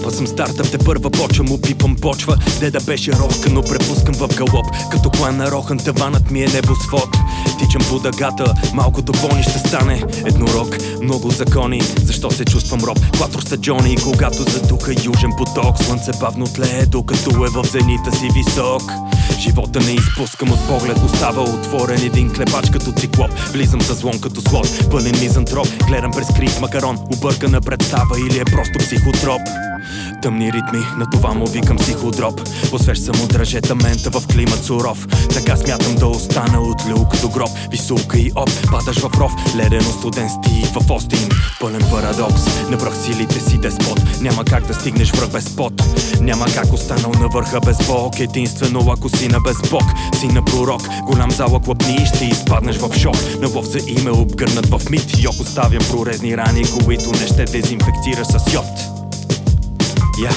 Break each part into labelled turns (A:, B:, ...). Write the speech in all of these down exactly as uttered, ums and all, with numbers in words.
A: рапа съм стартъп, те първа почвам, опипам почва. Деда беше рохка, но препускам в галоп. Като клан на рохан, таванът ми е небосвод. Тичам по дъгата, малкото пони ще стане еднорог. Много закони, защо се чувствам роб. Кватро стаджони, когато задуха южен поток. Слънце бавно тлее, докато е в зенита си висок. Живота не изпускам от поглед, остава отворен един клепач като циклоп. Влизам със злон като слот, пълен мизантроп. Гледам през крив макарон, объркана представа или е просто психотроп. Тъмни ритми, на това му викам психодроп. Посвещ съм от ръжетамента в климат суров. Така смятам да остана от люк до гроб. Висулка и оп, падаш в ров. Ледено студен стив в Остин. Пълен парадокс, навръх силите си деспот. Няма как да стигнеш връх без пот. Няма как останал на върха без Бог. Единствено ако си на без Бог. Си на пророк, голям залък лъпни и ще изпаднеш в шок. На лов за име обгърнат в мит. Йок оставям прорезни рани, които не ще дезинфекцираш с йод. Yeah.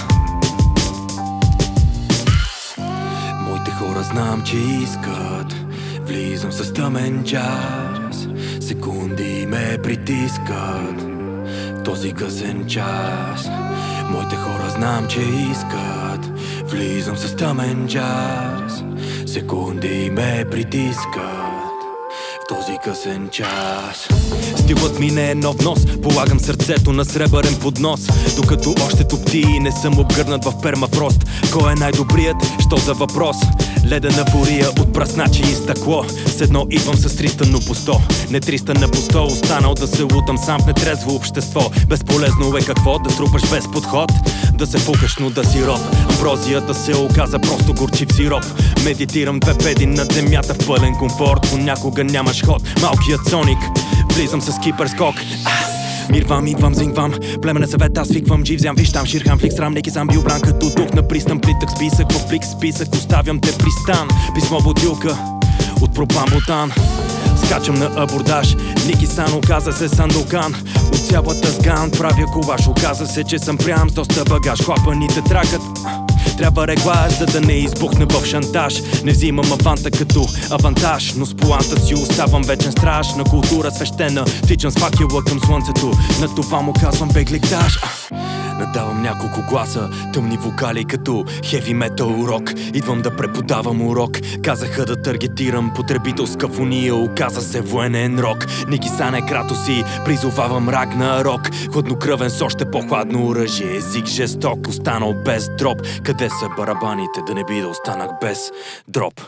A: Моите хора знам, че искат. Влизам с тъмен час. Секунди ме притискат този късен час. Моите хора знам, че искат. Влизам с тъмен час. Секунди ме притискат този късен час. Стилът ми не е нов нос, полагам сърцето на сребърен поднос. Докато още топти и не съм обгърнат в пермафрост. Кой е най-добрият? Що за въпрос? Ледена фурия от прасначи и стъкло. С едно идвам с триста, но по сто. Не триста на по сто, останал да се лутам сам в нетрезво общество. Безполезно е какво? Да трупаш без подход. Да се фукаш, но да си роб. Амброзията се оказа просто горчив сироп. Медитирам две педи над земята в пълен комфорт. Понякога нямаш ход, малкият Соник. Влизам с кипърскок. Мирвам, идвам, зингвам, племене съвет, аз свиквам, жив взям, виж там, ширхам, флик, срам, неки сам бил блан, като дух на пристан, плитък списък, в плик списък, оставям те пристан, писмо бутилка, от пропан бутан, скачам на абордаж, Ники Сан, оказа се Сандокан, от цялата сган, правя колаш, оказа се, че съм прям с доста багаж, хлапаните тракат. Трябва реглаж, за да не избухне в шантаж. Не взимам аванта като авантаж, но с планта си оставам вечен страж. На култура свещена, тичам с факела към слънцето. На това му казвам бегликтаж. Надавам няколко гласа, тъмни вокали като хеви метал урок. Идвам да преподавам урок. Казаха да таргетирам потребителска фония, оказа се военен рок. Ники Сан е Кратоси, призовавам Рагнарок. Хладнокръвен с още по-хладно оръжие, език жесток, останал без дроп. Къде са барабаните, да не би да останах без дроп?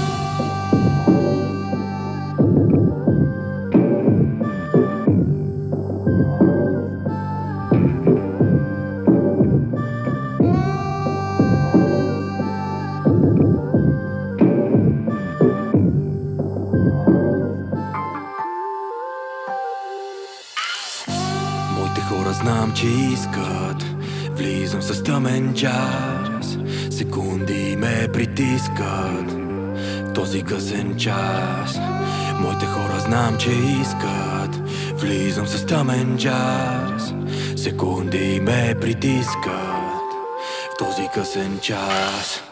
A: Моите хора знам, че искат. Влизам с тъмен час. Секунди ме притискат този късен час. Моите хора знам, че искат. Влизам с тъмен час. Секунди ме притискат този късен час.